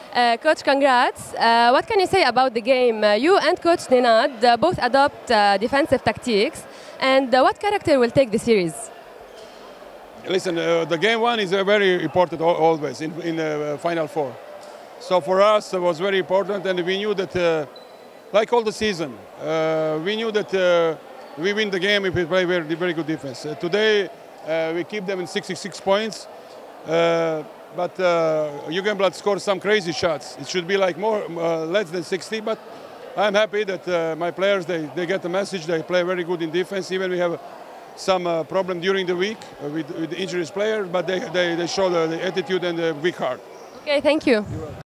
Coach, congrats. What can you say about the game? You and Coach Nenad both adopt defensive tactics. And what character will take the series? Listen, the game one is very important always in the Final Four. So for us, it was very important, and we knew that, like all the season, we knew that we win the game if we play very, very good defense. Today, we keep them in 66 points. But Jugendblad scored some crazy shots. It should be like less than 60, but I'm happy that my players, they get the message. They play very good in defense. Even we have some problem during the week with the injuries players, but they show the attitude and the weak heart. Okay, thank you.